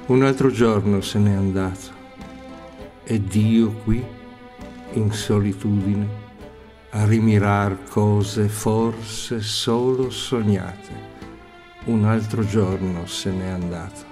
Un altro giorno se n'è andato ed io qui, in solitudine, a rimirar cose forse solo sognate. Un altro giorno se n'è andato.